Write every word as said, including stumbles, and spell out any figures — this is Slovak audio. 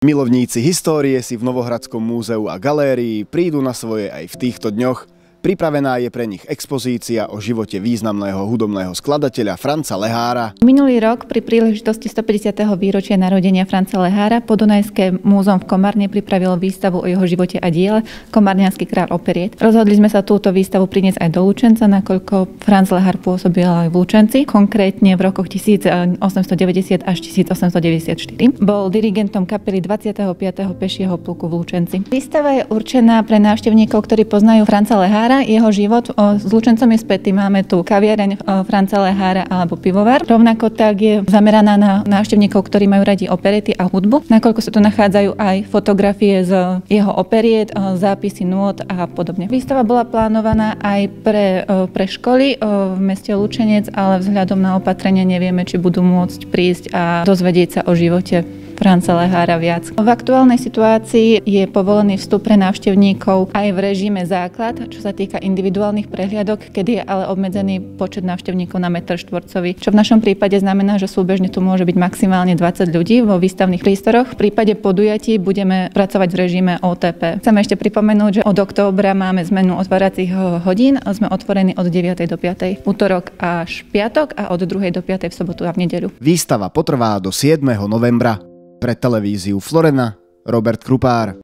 Milovníci histórie si v Novohradskom múzeu a galérii prídu na svoje aj v týchto dňoch. Pripravená je pre nich expozícia o živote významného hudobného skladateľa Franza Lehára. Minulý rok pri príležitosti stopäťdesiateho výročia narodenia Franza Lehára Podunajské múzeum v Komárne pripravilo výstavu o jeho živote a diele Komárňanský kráľ operiet. Rozhodli sme sa túto výstavu priniesť aj do Lučenca, nakoľko Franz Lehár pôsobil aj v Lučenci, konkrétne v rokoch tisícosemstodeväťdesiat až tisícosemstodeväťdesiatštyri. Bol dirigentom kapely dvadsiateho piateho pešieho pluku v Lučenci. Výstava je určená pre návštevníkov, ktorí poznajú Franza Lehára. Jeho život s Lučencom je spätý. Máme tu kaviareň Franza Lehára alebo pivovar. Rovnako tak je zameraná na návštevníkov, ktorí majú radi operety a hudbu, nakoľko sa tu nachádzajú aj fotografie z jeho operiet, zápisy nôt a podobne. Výstava bola plánovaná aj pre, pre školy v meste Lučenec, ale vzhľadom na opatrenia nevieme, či budú môcť prísť a dozvedieť sa o živote Franza Lehára viac. V aktuálnej situácii je povolený vstup pre návštevníkov aj v režime základ, čo sa týka individuálnych prehliadok, kedy je ale obmedzený počet návštevníkov na meter štvorcový. Čo v našom prípade znamená, že súbežne tu môže byť maximálne dvadsať ľudí vo výstavných priestoroch. V prípade podujatí budeme pracovať v režime ó té pé. Chcem ešte pripomenúť, že od októbra máme zmenu otváracích hodín. Sme otvorení od deviatej do piatej v utorok až piatok a od druhej do piatej v sobotu a v nedeľu. Výstava potrvá do siedmeho novembra. Pre televíziu Florena Robert Krupár.